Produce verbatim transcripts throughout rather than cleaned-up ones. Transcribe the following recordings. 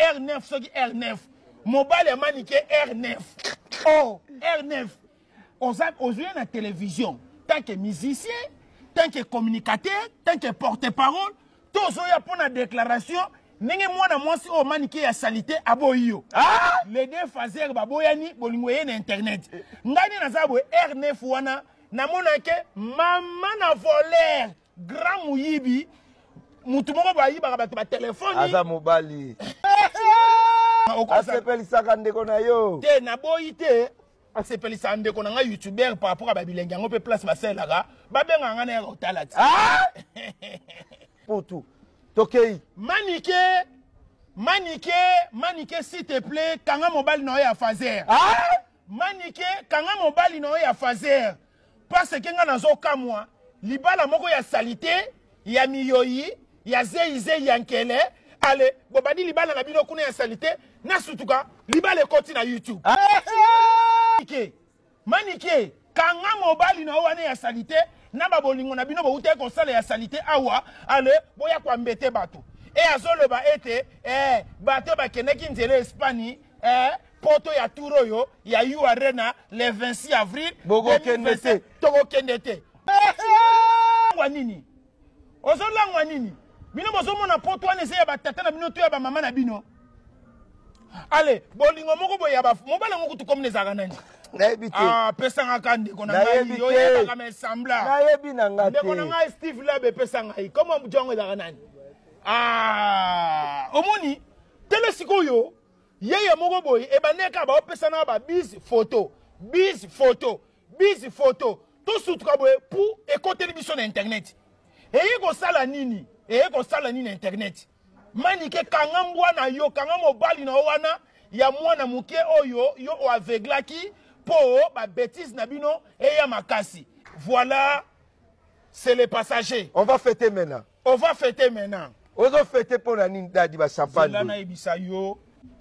R neuf soki R neuf mobile manike R neuf oh R neuf aujourd'hui na télévision tant que musicien tant que communicateur tant que porte-parole tozoya pour la déclaration nenge mwana mwasi o manike ya salité aboyo ah les deux fazer baboyani bolingo ye na internet ngani nazabo R neuf wana na monake mama na voler grand muyibi mutu moko ba yiba ba ba téléphone aza mobali asepelisaka ndeko na yo te na boyi te asepelisa ndeko na nga youtuber par rapport a babilengi yango pe place baselaka babenga nga na ya kotala ti ah poto tokei manike manike manike s'il te plaît kanga mobile na ya fazer ah manike kanga mobile na ya fazer parce que nga nazo kamwa libala moko ya salité ya miyoyi ya zeize yankele ale bobadi libala na bino kuna ya salité na sutuka libala ekoti na YouTube ah manike manike kanga mobile na wana ya salité na babolingo na bino boute ko sala ya salité awa ale boya kwa mbete bato e azoloba ete eh bato bakeneki nzela Espagne eh poto ya turo yo ya U Arena le vingt-six avril bogo kendete togo kendete ngwa nini ozola ngwa nini bino bozo mona poto wana se ya batata na bino to ya ba mama na bino ale bolingo moko boya ba mobala ngoko tu komne zaka nani ah pesa ngaka ndeko na ngai yo ya kama sembla na yebi na ngate ndeko na ngai Steve Labe pesa ngai comment mjongo zaka nani ah omoni tele sikoyo yeye moko boy e baneka ba opesa na ba bis photo bis photo bis photo to sutuka boy pour éco télévision na internet e yiko sala nini e yiko sala nini internet manike kanga mbwana yo kanga mobali na wana ya mwana muke oyo yo o aveglaki po ba bêtise na bino et ya makasi voilà c'est les passagers on va fêter maintenant on va fêter maintenant on va fêter pour la nini dadi ba champagne là na ibisa yo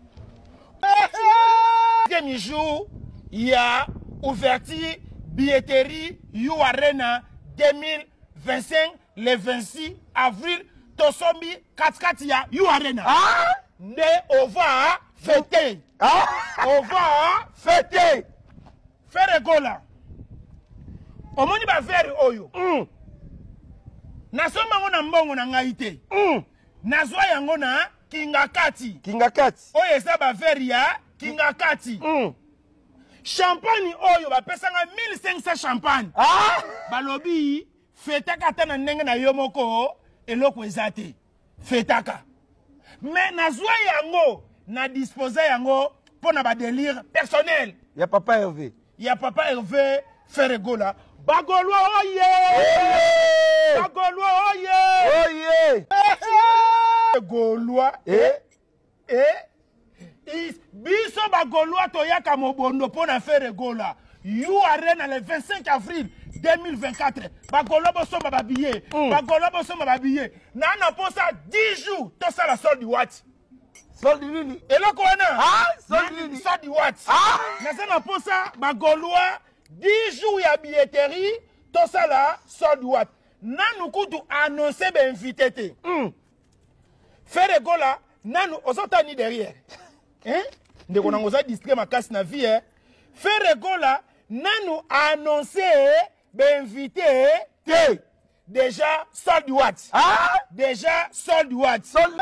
demi jour il y a ouverture billetterie U Arena deux mille vingt-cinq le vingt-six avril tosombi quatre quatre ya U Arena ah ne on va fêter ah on va fêter faire gola omoni ba faire oyo mm. nasoma ngona mbongo na ngai te mm. nazwa yango na kingakati kingakati oyo eza ba faire ya kingakati mm. champagne oyo ba pesanga mille cinq cents champagne ah balobi fetaka ta na ndenge na yo moko eloko ezate fetaka mais nazwa yango na disposer yango pona ba délire personnel ya papa Hervé ya papa Hervé Ferregola bagolwa oye bagolwa oye oye golwa eh eh is biso bagolwa toyaka mobondo pona Ferregola U Arena le vingt-cinq avril deux mille vingt-quatre bagolwa bosomba ba billet bagolwa bosomba ba billet na na posa dix jours to sala solde what solde nini eloko wana ah solde nini solde what ah na na posa bagolwa dix jours ya billetterie to sala solde what nanu kutu annoncer be invité te mm. Ferregola nanu ozotani derrière hein ndeko nango za district makasi na vie Ferregola nanu annoncer be invité te déjà solde what ah déjà solde what solde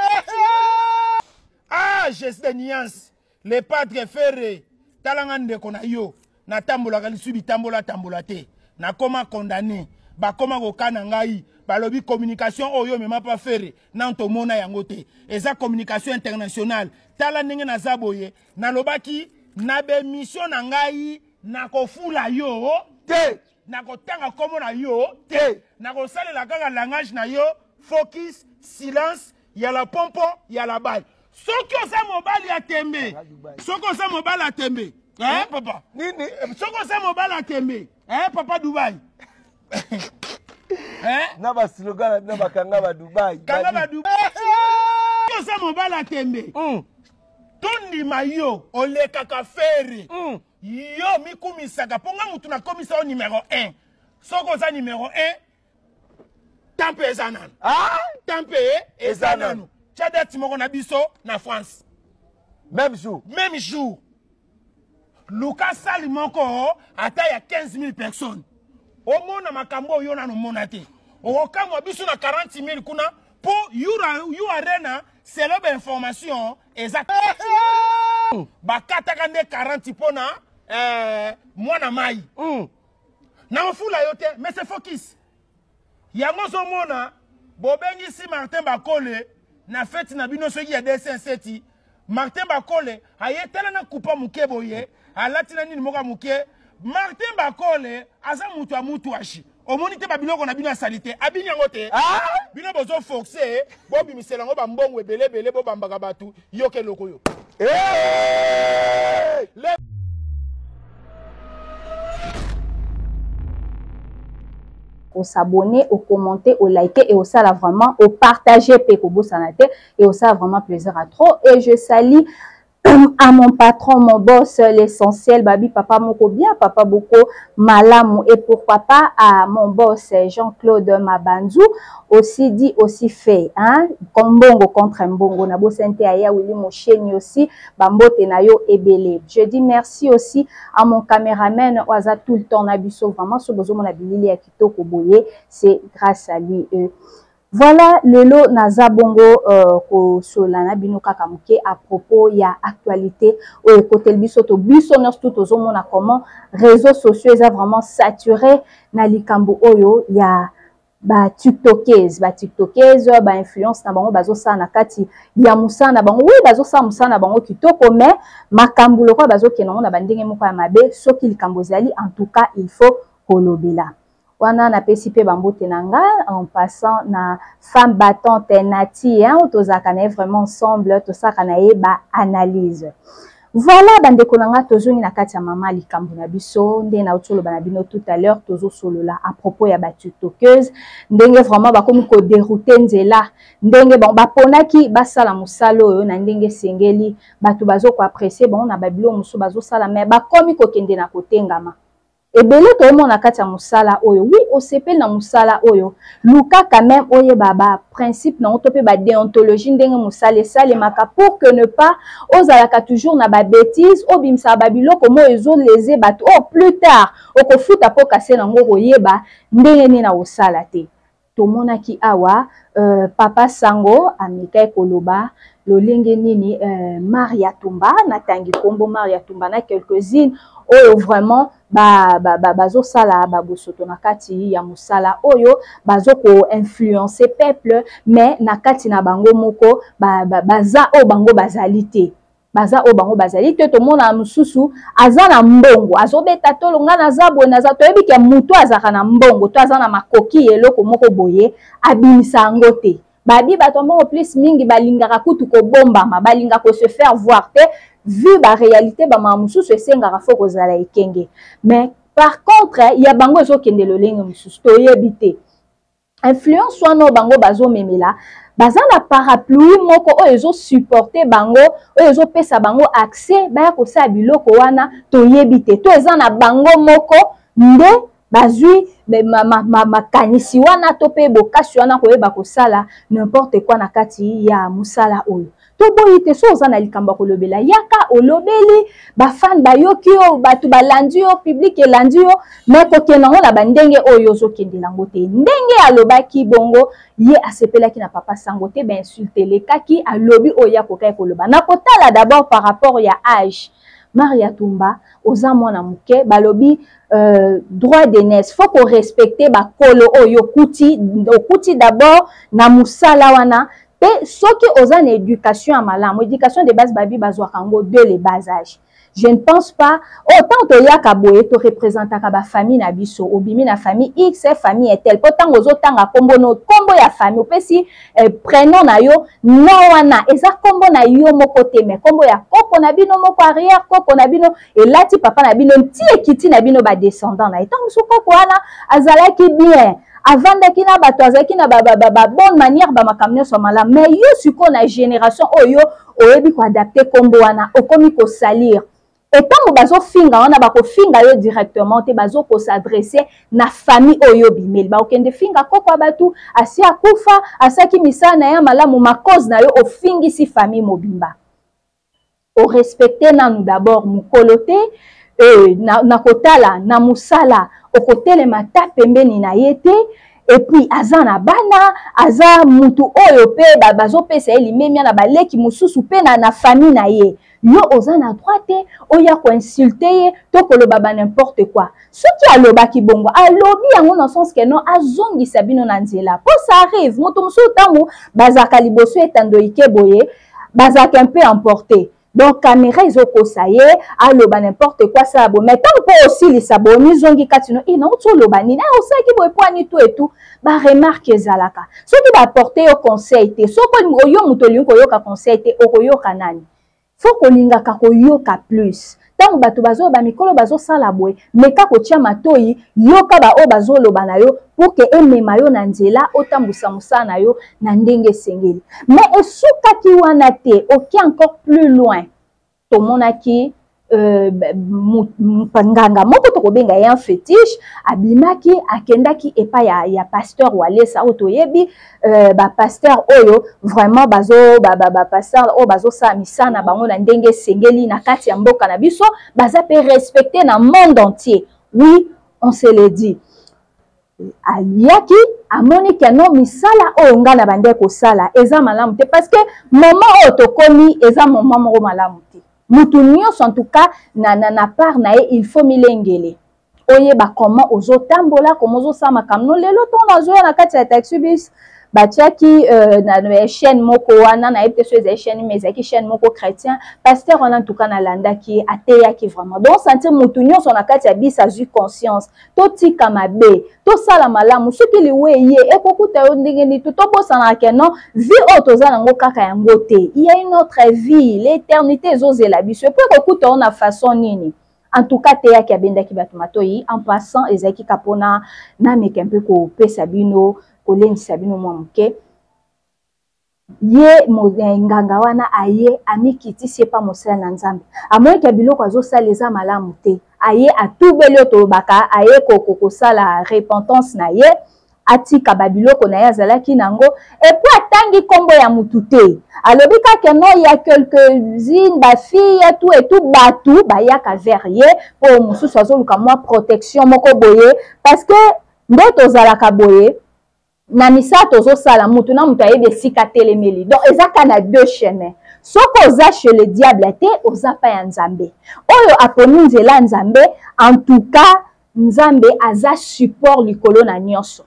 ah geste de nuance le padre Ferré talanga ndeko na yo na tambola kalisubi tambola tambola te na koma condamné ba koma kokana ngai balobi communication oyo mema pa Ferré na ntomona yango te eza communication internationale tala ndenge na zaboye na lobaki na be mission na ngai na kofula yo te na kotanga komo na yo te na kosalela kaka langage na yo focus silence ya la pompo ya la balle soki oza mobali ya tembe soki oza mobali ya tembe eh papa nini soki oza mobali ya tembe eh papa Dubai eh na ba slogan na bakanga ba Dubai kanga ba Dubai soki oza mobali ya tembe mm. tondima yo olekaka Ferré mm. yo mikumisaka ponga mutu na komisa o numéro un soki oza numéro un tampe eza nanu ah tampe eza nanu tchadeti moko na biso na France Même jour. Même jour. Lucas Sali moko ata ya quinze mille personnes. Au mona makambo yo na no monate. O kamwa biso na quarante mille kuna po yura yu arena c'est l'obé information exacte. Bakata kande quarante pona euh mwana mai. Mm. Na ofula yote mais c'est focus. Yango zo mona bobengi si Martin Bakole na fête na bino soki ya deux cent sept. Martin Bakole aye tela na kupa muke boye alati na nini moka muke. Martin Bakole aza mutu a mutu ashi. Omoni te babiloko na bino salite abini yango te. Ah bino bozo forcer bo bimisela ngo ba mbongo ebele bele bo bambaka batu yoke loko yo. Hey! Le... Au s'abonner, au commenter, au liker et au ça là vraiment au partager Pekobo Sanate et au ça vraiment plaisir à trop. Et je salue à mon patron, mon boss, l'essentiel, Babi, papa moko bien, papa Boko Malamou, et pourquoi pas à mon boss Jean-Claude Mabanzou, aussi dit, aussi fait, hein, Kombongo contre Mbongo, Nabo Sente Aya, Willy Mocheni aussi, Bambote Nayo Ebele. Je dis merci aussi à mon caméraman, Oaza tout le temps, Nabiso, vraiment, ce besoin, mon habilité à Kitoko Boye, c'est grâce à lui, eux. Voilà le lot naza bongo euh, ko solana bino kakamuke à propos ya actualité au côté biso to biso nos tout aux mona comment réseaux sociaux est vraiment saturé na likambo oyo ya ba tiktokers ba tiktokers ba influence na bango bazo sa na kati ya musana bango oui bazo sa musana bango kitoko mais makambo lokwa bazo kenongo na bandenge moko ya mabe soki likambo zali en tout cas il faut kolobela. Wana na pesipe bambote nanga en passant na femme battante nati hein tozaka na vraiment ensemble tosaka na ye ba analyse. Voilà bande konanga tozongi na kati ya mama likambo na biso nde na otolo bana bino tout à l'heure tozo solola à propos ya ba tiktokeuse ndenge vraiment ba komi ko dérouter nzela ndenge bon ba ponaki basala musalo oyo na ndenge sengeli batu bazo ko apprécier bon na babilo muso bazo sala mais ba komi ko kende na kotengama. Et belé to mo na kati ya musala oyo oui o sepel na musala oyo luka quand même oye baba principe na otope ba déontologie ndenge musala sale maka pour que ne pas ozalaka toujours na ba bêtise obimsa ba biloko mo ezo lese bato oh plus tard oko futa po kase na ngo koyeba ndenge ni na osala te to monaki awa euh, papa sango amika koloba lolenge nini euh, Maria Tumba na tangi kombo Maria Tumba na quelques-unes oyo vraiment ba ba ba bazo sala ba bosoto na kati ya musala oyo bazo ko influencer peuple mais na kati na bango moko ba, ba baza o bango bazalité baza o bango bazalité to mona mususu aza na mbongo azobeta to longa na zabo na za to ebike mutu azaka na mbongo to aza na makoki eloko moko boye abimisa ngote babi batombo plus mingi balingaka kutu ko bomba ma balinga ko se faire voir te vu la réalité ba mamusu se senga rafo ko zala ekenge mais par contre il y a bango zo kende lo lenge mususu to yebite influence soit no bango bazo memela baza na parapluie moko o ezo supporter bango o ezo pesa bango accès ba ko sa biloko wana to yebite to eza na bango moko nde bazui ma ma ma makanisi wana to pe bokasi wana ko yeba ko sala n'importe quoi na kati ya musala oyo to boyite so za na likambo ko lobela yaka olobeli ba fan ba yoki o batu balandi o public elandi o mais ko kenango na bandenge oyo zo kendela ngote ndenge alobaki bongo ye asepelaki na papa sangote ben insulter le kaki alobi oya ko kai ko loba na kotala d'abord par rapport ya âge Maria Tumba oza mwana muke balobi euh, droit d'aînesse faut qu'on respecter ba kolo oyo kuti okuti d'abord na musala wana et ce qui aux en éducation à malam, éducation de base babi bazwa kango de les bas âges. Je ne pense pas autant que ya kaboye to représenter ka famille na biso obimi na famille X famille est telle pourtant aux autant nga kombo no kombo ya famille opesi eh, prénom na yo no wana eza kombo na yo moko te mais kombo ya koko na bino moko arrière koko na bino et là ti papa na bino ti ekiti na bino ba descendant na etant so koko wana azalaki bien avant de kina bato azaki na ba ba ba bonne manière ba makamne so mala mais yo siko na génération oyo oyebi ko adapter kombo wana okomi ko salir et tant bazo finga wana ba ko finga yo directement te bazo ko s'adresser na famille oyo bimel ba okende finga koko batu asi akufa asaki misana ya malamu ma cause na yo ofingi si famille mobimba o respecter nanu d'abord mukolote euh, na, na kotala na musala o kotele mata pembeni na yete. Et puis aza na bana aza mutu oyo pe ba bazo pesa eli memia na baleki mususu pe na na famille na ye yo oza na droite oya ko insulter to ko loba ba n'importe quoi ce qui aloba ki bongo alobi yango dans sens que non azongi sabino na nzela po ça arrive mutu musu tango bazaka liboso etando ikeboye bazaka un peu emporté. Donc caméra izoko saye aloba n'importe quoi ça bon mais tant que aussi les saboni zongi katino ina uto loba ni na osaki boy poani tout et tout ba remarque zalaka ce qui va porter au conseil te so ko yo mutoli ko yoka conseil te okoyoka nani faut ko linga ka ko yoka plus tant bato bazo ba mikolo bazo sala boy mais ka ko tia matoi yoka ba o bazo loba na yo pour que emema yo na nzela otambusa musa na yo na ndenge sengeli mais esuka ki wana te oki encore plus loin to monaki euh nganga moko to kobenga ya fétiche abimaki akendaki epa ya ya pasteur walesa otoyebi euh ba pasteur oyo vraiment bazo ba ba pasteur o bazo sa misana bango na ndenge sengeli na kati ya mboka na biso baza pe respecter na monde entier. Oui, on se le dit. Aliaki amoni ke no misala oyo nga na bande ko sala eza malamu te parce que moment oyo tokomi eza moment moko malamu te mutu nyonso en tout cas na na na part na ye il faut milengele oyeba comment ozotambola comment ozosama kamno lelo to nazoya na kati ya taxi bus batiaki euh, na chaîne moko wana na epte so eza chaîne mais ezaki chaîne moko chrétien pasteur wana en tout cas na landaki ateyaki vraiment donc sentir mutu nyonso na kati ya bis azwi conscience to tika mabe to sala malamu soki liwe ye ekokuta yo ndenge ni to tobosana ke non vie oyo toza nango kaka yango te il y a une autre vie l'éternité ezozela biso epo ekokuta ona façon nini. En tout cas teyaki abendaki bato matoi en passant ezaki kapona na meke mpe ko pesa bino kolengisa bino mwa moke ye nganga wana aye amikitisi epa mosala na nzambe amoyeki ya biloko azosala eza malamu te aye atubeli oyo tolobaka aye kosala repentance na ye atika babiloko na ye azalaki nango epo atangi nkombo ya mutu te alobi kaka no ya quelques-unes bafille tout et tout batu bayaka vers ye po mosusu azoluka mwa protection moko boye parce que nde tozalaka boye na misa tozosala mutu na mutu ayebi esika telemeli donc ezaka na deux chemins soko oza chez le diable te oza pa ya nzambe oyo aponi nzela nzambe en tout cas nzambe aza support likolo na nyonso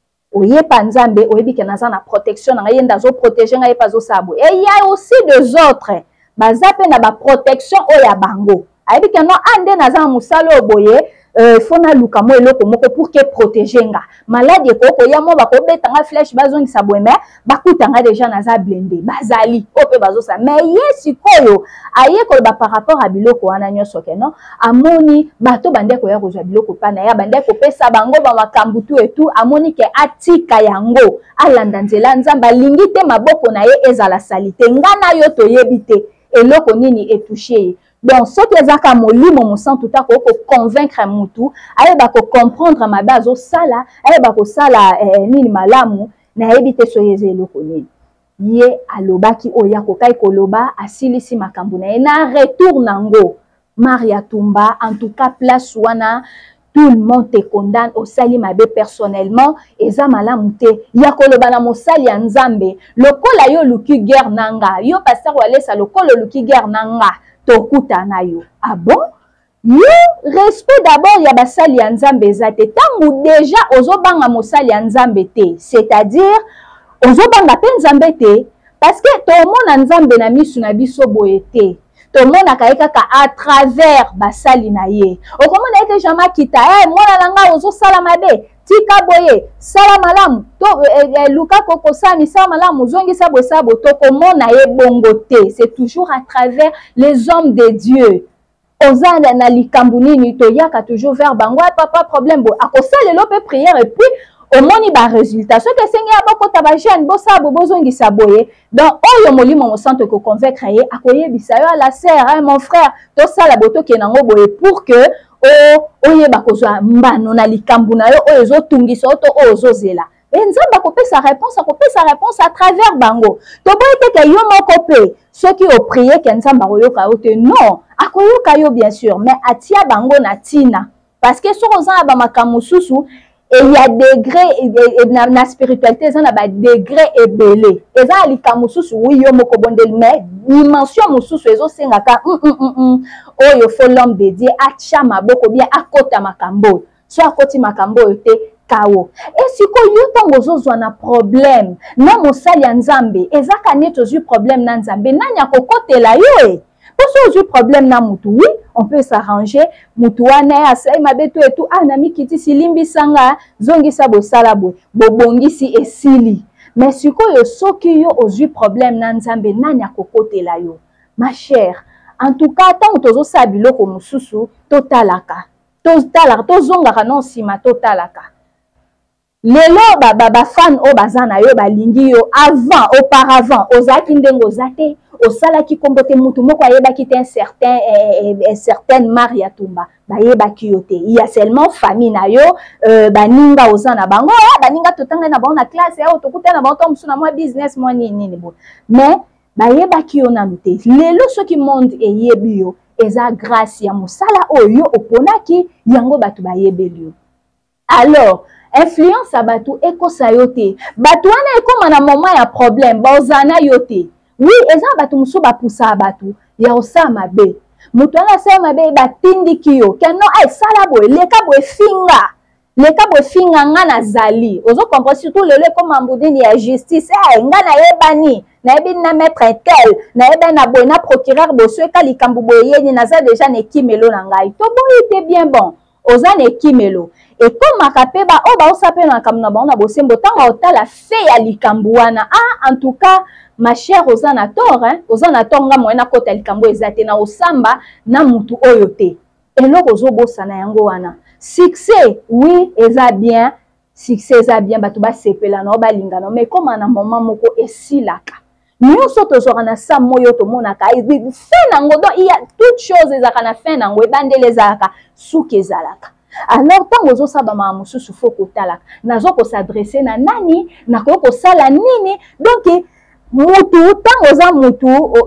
oyepa nzambe oyebi ke naza na protection na ngai ndazo protéger ngai pa zosabo et il y a aussi des autres baza pe na ba protection oya bango ayebi ke no ande naza musalo oboye Euh, fona luka mo eloko moko pour que protéger nga maladie koko ya mo bako betanga flèche bazongi sabweme bakutanga déjà naza blindé bazali ope bazosa mais yesi koyo aye ko ba par rapport à biloko wana nyoso ke non amoni bato bande ko ya kozwa biloko pana ya bande ko pesa bango ba makambutu et tout amoni ke atika yango alanda nzela nzamba lingi te maboko na ye ezala salite ngana yo toyebi te eloko nini etouché. Donc, ce qui est à molimo mon sang tout à coup convaincre mutu, aye ba ko comprendre ma base au sala, aye ba ko sala nini malamu na ebite soyeze eloko nini. Ye alobaki oya ko kai koloba asilisi makambu na na retour nango. Maria Tumba en tout cas place wana tout le monde te condamne au sali mabe personnellement eza malamu te ya koloba na mosali ya nzambe lokola yo luki guerre nanga yo pasteur walesa lokolo luki guerre nanga tokuta na yo. Ah bon? Yo respect d'abord ya basali ya nzambe ezate tangu déjà ozobanga mosali ya nzambe te c'est-à-dire ozobanga pe nzambe te parce que to mona nzambe na misu na biso boye te to mona kaka à travers basali na ye okomona ete jama kita eh mona langa ozosala mabe tika boye sala malamu to eh, eh, luka koko sami sala malamu zongi sabo sabo to komona ye bongo te c'est toujours à travers les hommes de Dieu ozana na likambu nini to yaka toujours vers bango papa problème bo akosala lo pe prière et puis omoni ba résultat ce que sengi aboko taba jeune bo sabo bozongi saboye donc oyo molimo mo centre ko convaincre ye akoyebisa yo la sœur hein, mon frère to sala boto ke nango boye pour que o oyeba kozwa mbano na likambu na yo oyo ezotungisa oto oyo ozozela et nzamba kopé sa réponse kopé sa réponse à travers bango to boyete ke yo moko pe ceux qui ont prié que nzamba koyoka ote non akoyoka yo bien sûr mais atia bango na tina parce que so ozana ba makamususu et il y a degré et na, na spiritualité ça na ba degré ebele eza likamususu oui yo moko bondel mais dimension mususu ezo sengaka mm, mm, mm, mm. Oyo fo l'homme de Dieu acha maboko bien akota makambo so akoti makambo yote kao et siko yo tango zozwa na problème na mosali ya nzambe ezaka neto zu problème na nzambe nani akokotela yo e poso zu problème na mutu oui on peut s'arranger mutu wana asai mabeto et tout ah na mikiti silimbi sanga zongisa bosala bo bobongisi esili mais siko yo soki yo ozu problème na nzambe nani akokotela yo ma chère en tout cas tant tozo sa biloko mususu totalaka totalaka tozongaka non sima totalaka lelo ba ba, ba fan o bazana yo balingi yo avant auparavant ozaki ndengo zate osalaki kombote mutu moko ayebaki te un certain eh, eh, certaine Maria Tumba bayebaki yo te il y a seulement famille na yo euh, baninga ozana bango ah, baninga totanga na bango na classe ya otokuta na bango tomusu na moi business moi nini nini bon mais bayebaki yo na te lelo soki monde eyebi yo eza grâce ya mosala oyo oponaki yango batu bayebeli yo alors influence à batu ekosa yo te batu wana ekoma na moment ya problème bozana yo te oui eza batu musu bapusa batu ya osala mabe mutu wana asala mabe batindiki yo keno ay sala boye leka boye finga leka boye finga nga nazali ozo comprendre surtout lelo ekoma mbudini ya justice ay nga na yebani na yebi na maître tel na yebi na boye na procureur boso eka likambo boye yeni naza déjà na ekimelo na ngai to boye te bien bon oza na ekimelo ekomaka pe ba o baosape na makambo na bango na bosembo ntango otala fe ya likambo wana ah en tout cas ma chère oza na tort hein oza na tort nga moye nakota likambo eza te na osamba na mutu oyo te eloko ozobosana yango wana succès oui eza bien succès eza bien bato basepela na balingana mais koma na moment moko esilaka nyonso tozwaka na sa moyo tomonaka fin nango donc il y a toute chose ezalaka na fin nango ebandeli ezalaka suki ezalaka alors tango ozosaba mama mosusu fo kotalaka nazo kosadresse na nani nakoki kosala nini donc mutu tango oza mutu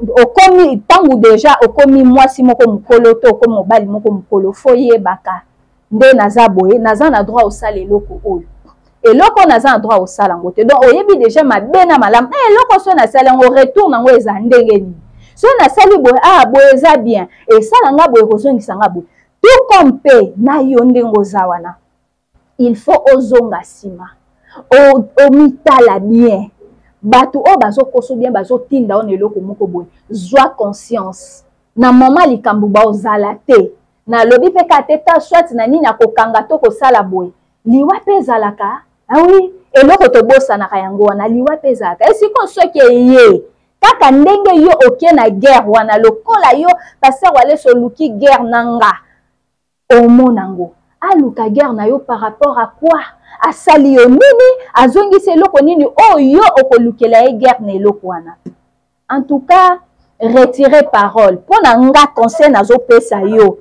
okomi tango déjà okomi mwasi moko mokolo to okomi mobali moko mokolo fo yebaka nde naza boye naza na droit osala eloko oyo eloko naza na droit osala ngo te donc oyebi déjà mabe na malamu eh eloko so nasala ngo retour nango eza ndenge nini so nasali boye ah boye eza bien esala nga boye kozongisa nga boye tout comme pe na yo ndenge oza wana il faut ozonga nsima omitala bien bato o bazokoso bien bazotinda ona eloko moko boye zwa conscience na mama likambo baozala te na lobi pe kateta soit na nini akokanga to kosala boye liwa pe ezalaka ah oui eloko tobosanaka yango wana liwa pe ezalaka esiko soki eye kaka ndenge yo oke na guerre wana lokola yo paster wale soluki guerre nanga omonango aluka guerre na yo par rapport à quoi asali yo nini azongisi eloko nini oyo okolukela ye guerre na eloko wana en tout cas retirer parole pona nga conseil nazopesa yo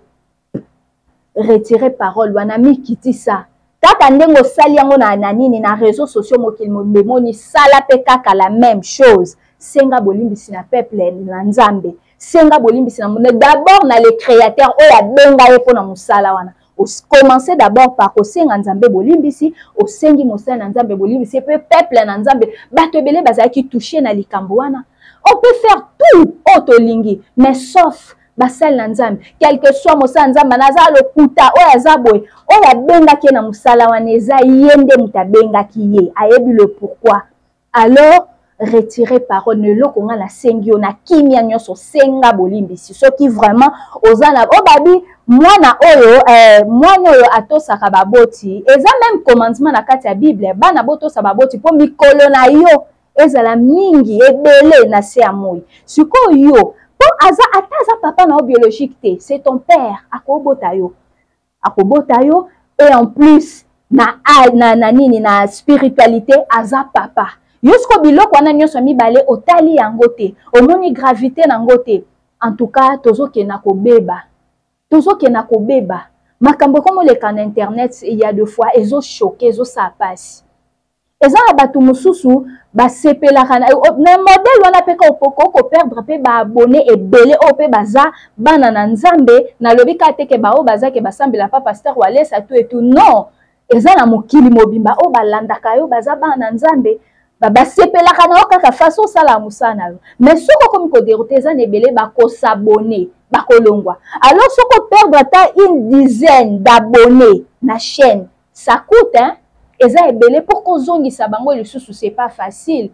retirer parole wana mikitisa kaka ndenge osali yango na nini na réseaux sociaux mokili momoni sala pe kaka la même chose senga bolimbisi na peuple na nzambe senga bolimbisi na mone d'abord na le créateur oyo abenga ye pona mosala wana commencer d'abord par kosenga nzambe bolimbisi osengi mosala na nzambe bolimbisi pe peuple na nzambe bato ebele bazalaki touché na likambo wana on peut faire tout otolingi mais sauf basal na nzambe quel que soit mosala nzambe naza lokuta oyo aza boye oyo abengaki na mosala wana eza ye nde moto abengaki ye ayebi le pourquoi alors retirer parole ne loko nga na sengi yo na kimia nyonso senga bolimbisi soki vraiment oza na obabi mwana oyo eh, mwana oyo atosaka baboti eza même commandement na kati ya Bible bana botosa baboti po mikolo na yo ezala mingi ebele na se ya moi sikoyo po aza ataza papa na biologique te c'est ton père akobota yo akobota yo et en plus na na na nini na spiritualité aza papa yosko biloko wana nyonso mibale otali yango te omoni gravité nango te en tout cas tozoke na kobeba tozoke na kobeba makambo comme le kan internet il y a deux fois ezo choquer ezo sa passe eza na bato mosusu basepelaka na modele wana mpe ko perdre mpe baabone ebele oyo mpe baza bana na nzambe nalobi ka teke baoyo bazake basambela pa paster walesa tu etu non eza na mokili mobimba oyo balandaka yo baza bana na nzambe basepelaka na yo kaka faso osala mosala na yo mais soki okomi koderoute eza na ebele bakosabone bakolongwa alors soki operdre ata une dizaine d'abonnés na chaîne ça coûte hein eza ebele pour kozongisa bango lisusu c'est pas facile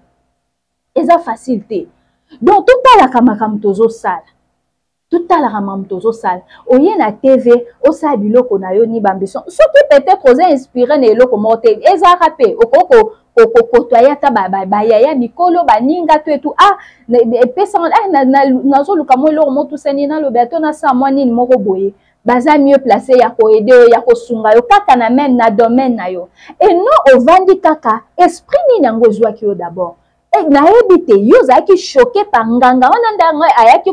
eza facile te donc totalaka makambo tozosala totalaka makambo tozosala oye na tv osala biloko na yo ni bambition soki peut-être oza inspiré na eloko moko te ezalaka mpe okoko kokotoya ata bayaya mikolo baninga to etu ah epesanga nazoluka mo eloko mo tusani nalobi ato nasala mwa nini moko boye baza mieux placé ya koede yo ya kosunga yo kaka na même na domaine na yo et non ovandi kaka esprit nini yango ezwaki yo d'abord nayebi te yo ozalaki choqué par nganga wana ndango ayaki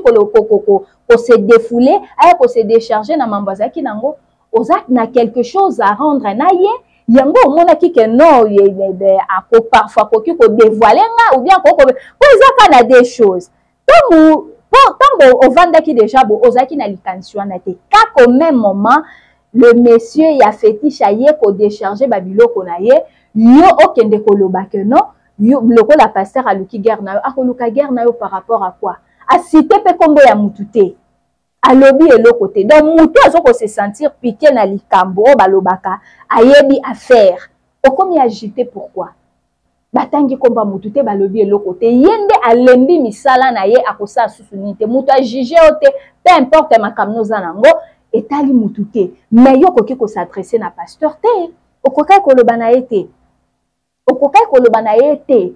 kose défouler aya kose décharger na mambo azalaki nango ozaki na quelque chose à rendre na ye yango omonaki ke non ako parfois koki kodévoiler nga ou bien koko po ezaka na des choses tango tango ovandaki déjà bo ozaki na likanisi wana te kaka au même moment le monsieur ya fétiche aye kodécharger babiloko na ye yo okende koloba ke non lokola pasteur aluki guerre na yo akoluka guerre na yo par rapport à quoi asite mpe kombo ya mutu te alobi eloko te donc mutu azoko se sentir piqué na likambo oyo balobaka ayebi affaire okomi agité pourquoi batangi komba mutu te balobi eloko te ye nde alembi misala na ye akosala susu nini te mutu ajuge yo te peu importe makambo oza nango etali mutu te mais yo okoki kosadresse na pasteur te okokaki koloba na ye te okokaki koloba na ye te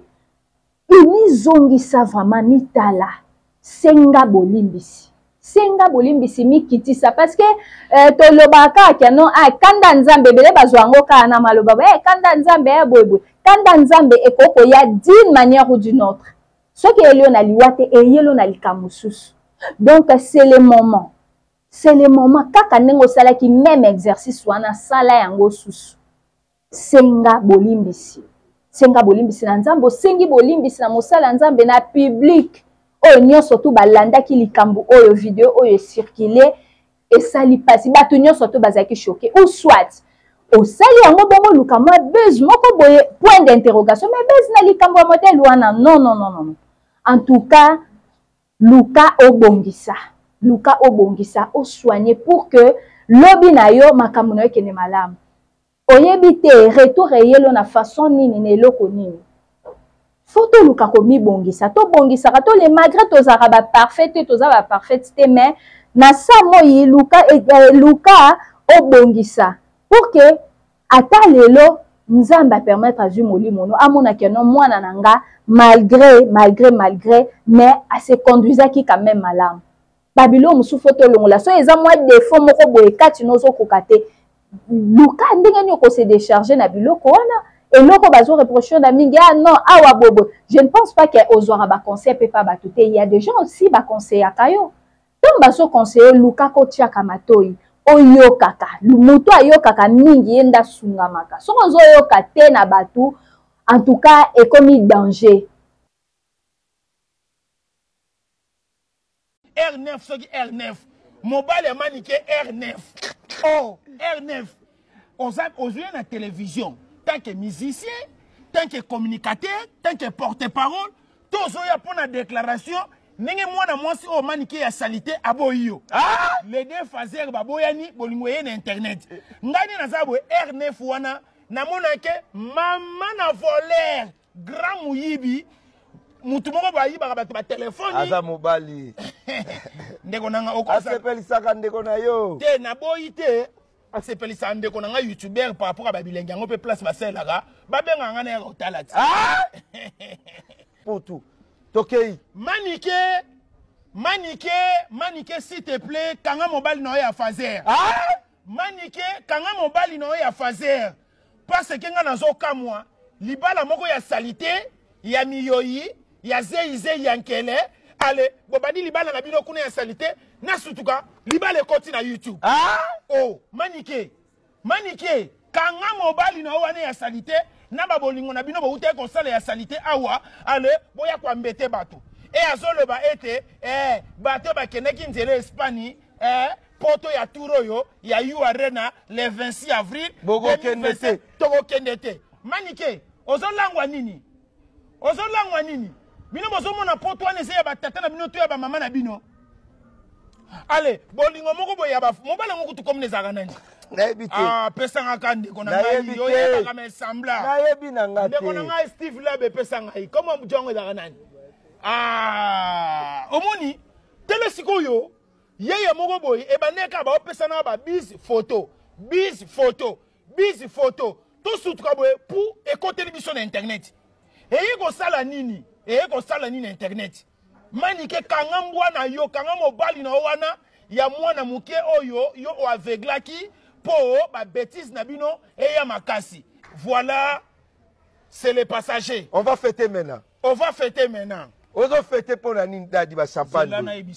imizongisa vraiment mitala senga bolimbisi senga bolimbisi mikitisa parce que euh, tolobaka kiano ah kanda nzambe bele bazwango ka na maloba eh kanda nzambe ya boyeboy kanda nzambe ekoko ya d'une manière ou d'une autre ce qui est lié na liwate et yelo na likamususu donc c'est le moment c'est le moment kaka nengo sala ki même exercice wana sala yango susu senga bolimbisi senga bolimbisi na nzambe sengi bolimbisi na mosala nzambe na public oyo nyonso tu balandaki likambo oyo video oyo circuler esali pasi bato nyonso tu bazalaki choqué ou soit osali yango bongo luka mwa buzz moko boye point d'interrogation mais buzz na likambo ya modèle wana non non non non en tout cas luka obongisa luka obongisa osoigner pour que lobi na yo makambo na yo kene malamu oyebi te retour eyelo na façon nini na eloko nini faut to luka komi bongisa to bongisa to le malgré to zara ba parfait to zara ba parfait te mais na sa moyi luka eh, luka obongisa pour que ata lelo nzamba permettre azu molimo no amona ke no mwana nanga malgré malgré malgré mais a se conduisaki quand même malamu babilo musu photo longola so eza moi défaut moko boye kati nozo kokate luka ndenge ni ko se décharger na biloko wana et loko bazo reprocher na mingi ah non awa bobo je ne pense pas que ozwara ba conseil pe pas batute il y a des gens aussi ba conseil akayo donc bazo conseiller luka ko tia kamatoi oyo kaka muto ayo kaka mingi enda sungamaka so ozo yo kate na batu en tout cas est comme danger R neuf soki R neuf mobile manique R neuf oh R neuf aujourd'hui na télévision tant que musicien, tant que communicateur, tant que porte-parole, tous ya pour la déclaration, n'engé moi na moi si au manique ya salité aboyo. Ah, les deux fazer baboyani bolingoye na internet. Ngani na zabo R neuf wana na mona ke mama na voler grand muyibi mutu moko ba yiba ba ba téléphone aza mobali. Ndeko nanga okosa. Asepeli saka ndeko na yo. Te na boyite asepelisa ndeko na nga youtubeur par rapport à babilengi yango pe place baselaka babenga nga na ya kotala ti ah poto tokei manike manike manike s'il te plaît kanga mobile na ya fazer ah manike kanga mobile na ya fazer parce que nga nazo kamwa libala moko ya salité ya miyoyi ya zeize yankele ale bobadi libala na bino kuna ya salité na sutuka libala ekoti na YouTube ah oh manike manike kanga mobali na wana ya salité na ba bolingo na bino ba ute ko sala ya salite awa ale boya kwa mbete bato e azolo ba ete eh bato ba keneki nzele Espagne eh poto ya turo yo ya yu arena le vingt-six avril Bogo kendete togo kendete manike ozolangwa nini ozolangwa nini bino bozo mona poto ane se ya batata na bino to ya ba mama na bino ale bolingo moko boya ba mobala ngoko tu komne zaka nani ah pesanga kande kona ngai yo ya ka me sembla na yebi na ngate ndeko ngai Steve Labe pesanga yi comment mjongo zaka nani ah omoni tele sikoyo yeye moko boy e baneka ba opesana ba bis photo bis photo bis photo to sutuka boy pour éco télévision na internet e yiko sala nini e yiko sala nini na internet manike kanga mbwana yo kanga mobali na wana ya mwana muke oyo yo o aveglaki po ba bêtise na bino et ya makasi. Voilà, c'est les passagers. On va fêter maintenant. On va fêter maintenant. On va fêter pour la Ninda di champagne.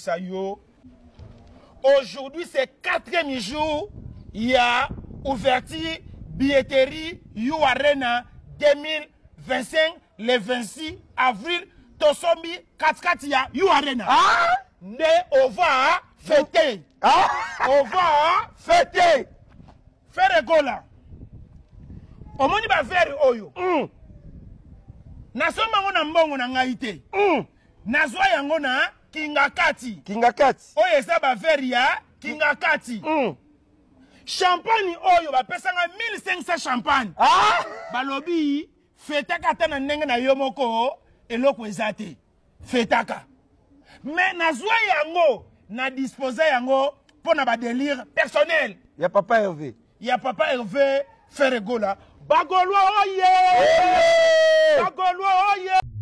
Aujourd'hui, c'est quatrième jour. Il y a ouverture billetterie You Arena deux mille vingt-cinq, le vingt-six avril. Tosombi Katkatia You Arena. Ah! Ne, on va fêter. Ah! On va fêter. Faire gola. Omoni ba faire oyo. Mm. Nasoma ngona mbongo na ngaite. Mm. Nazwa yango na Kingakati. Kingakati. Oyo eza ba faire ya Kingakati. Mm. Champagne oyo ba pesanga mille cinq cents champagne. Ah! Balobi fetaka tana ndenge na yo moko eloko ezate. Fetaka. Mais nazwa yango na disposer yango pona ba délire personnel. Ya papa Hervé. Ya papa Hervé Ferregola. Bagolo oye! Bagolo oye!